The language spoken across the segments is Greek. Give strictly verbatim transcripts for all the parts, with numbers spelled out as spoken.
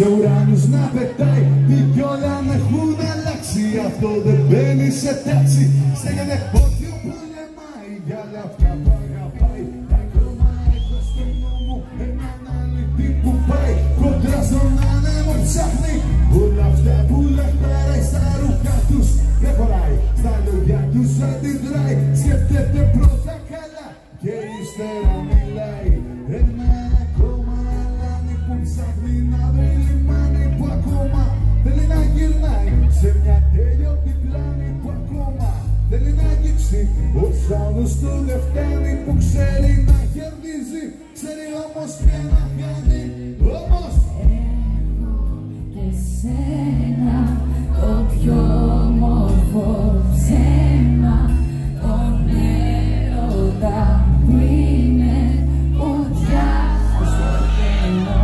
σε ουρανούς να πετάει, τι κι όλα να έχουν αλλάξει. Αυτό δεν μπαίνει σε τάξη. Στέγεται πόδιο που λεμάει για όλα αυτά που αγαπάει. Ακόμα έχω στο νόμο έναν αλήτη που πάει κοντρά στον άνεμο, ψάχνει όλα αυτά που λαχταράει. Στα ρούχα τους δεν χωράει, στα λόγια τους αντιδράει. Σκέφτεται πρώτα καλά και ύστερα μιλάει. Ένα ακόμα αλάνι που ψάχνει να βρει λιμάνι, που ακόμα θέλει να γυρνάει σε μια τέλειωτη πλάνη, που ακόμα θέλει να αγγίξει όσα όμως του δεν φτάνει. Που ξέρει να κερδίζει, ξέρει όμως και να χάνει. Όμως έχω και σένα το πιο όμορφο ψέμα, τον έρωτα που είναι φωτιά στο κενό.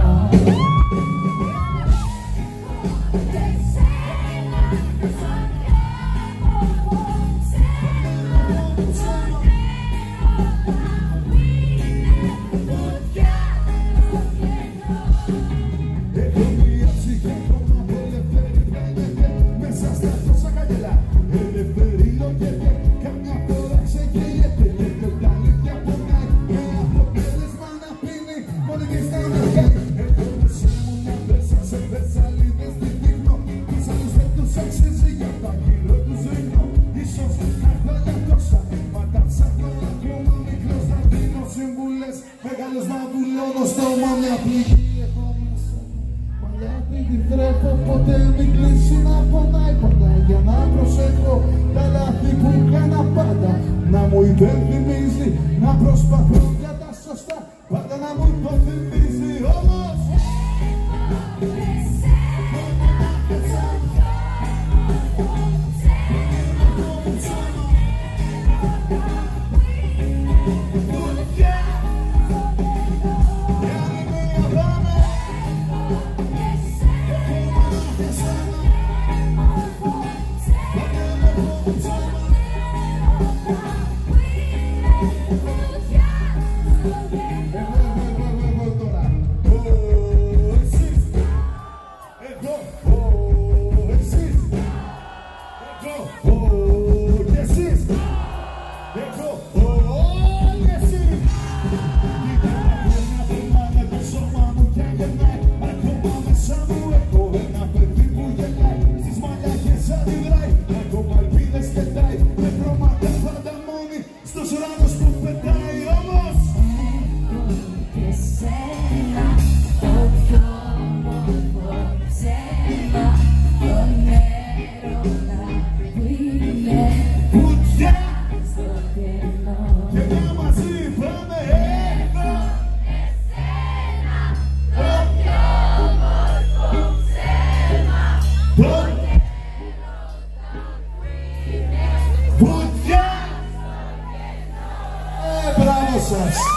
Έχω και σένα το πιο όμορφο ψέμα, τον έρωτα που είναι φωτιά στο κενό. έχω μια ψυχή ακόμα ελεύθερη, φαίνεται μέσα στα τόσα καγελά. Ελεύθερη λογεται, καμιά φορά ξεγελιέται και το τα αλήθεια πονάει. Με αποτέλεσμα να πίνει μόνη της να αναγκάει. Έχω μέσα μου μια πέσα σε βερσαλίδες τη δείχνω. Τους άλλους δεν τους αξίζει, για τα γύρω τους ρίχνω. Ίσως να έχω άλλα τόσα, μα τα ψάχνω ακόμα. Μικρός να δίνω συμβουλές, μεγάλος να βουλώνω στόμα. Μια πληγή έχω μέσα μου, παλιά την τρέχω. Ποτέ μην κλείσει να πονάει πάντα, για να προσέχω τα λάθη που κάνα πάντα. Να μου υπενθυμίζει, να προσπαθώ για τα σωστά, πάντα να μου υποθυμίζει. Όμως Μπράβο σας!